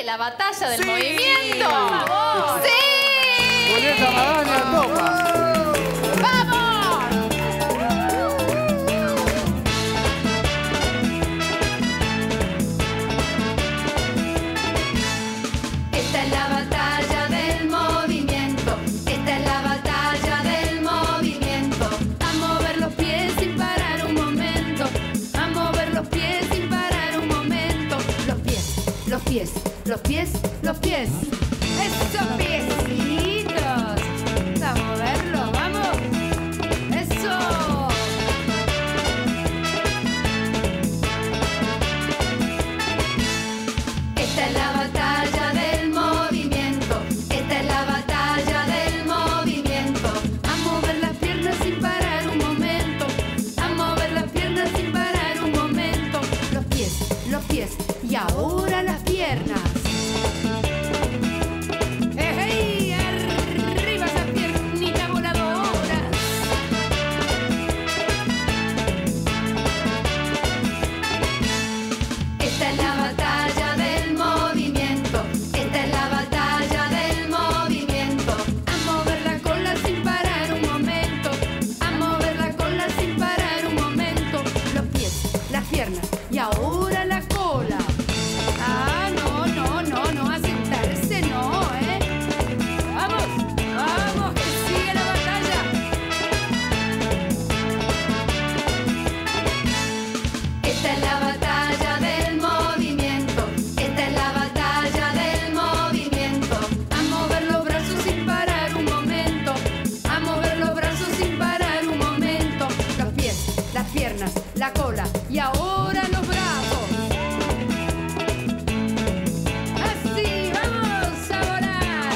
la batalla del ¡Sí! movimiento. ¡Por favor! ¡Sí! Julieta Magaña, toma. ¡Vamos! Esta es la batalla del movimiento. Esta es la batalla del movimiento. A mover los pies sin parar un momento. A mover los pies sin parar un momento. Los pies, los pies, los pies, los pies. Esos piecitos. A moverlos, vamos. Eso. Esta es la batalla del movimiento. Esta es la batalla del movimiento. A mover las piernas sin parar un momento. A mover las piernas sin parar un momento. Los pies y ahora las piernas. ¡Ey! Arriba esas piernitas voladoras. Esta es la batalla del movimiento. Esta es la batalla del movimiento. A mover la cola sin parar un momento. A mover la cola sin parar un momento. Los pies, las piernas y ahora la cola. Ah, no, no, no, no, a sentarse no, ¿eh? Vamos, vamos, que sigue la batalla. Esta es la batalla del movimiento. Esta es la batalla del movimiento. A mover los brazos sin parar un momento. A mover los brazos sin parar un momento. Los pies, las piernas, la cola y ahora los brazos. Así, vamos a volar.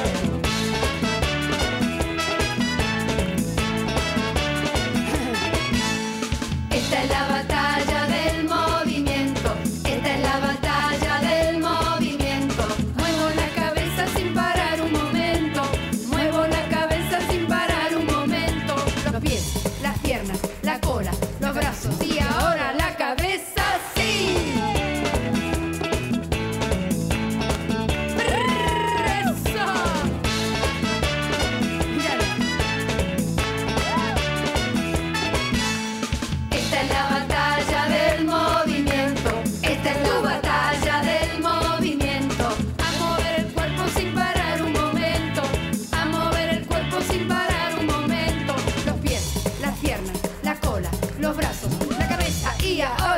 Esta es la batalla del movimiento. Esta es la batalla del movimiento. Muevo la cabeza sin parar un momento. Muevo la cabeza sin parar un momento. Los pies, las piernas, la cola, los brazos y ahora la cabeza sí. ¡Eso! Mírala. Esta es la batalla del movimiento. Esta es tu batalla del movimiento. A mover el cuerpo sin parar un momento. A mover el cuerpo sin parar un momento. Los pies, las piernas, la cola, los brazos, la cabeza y ahora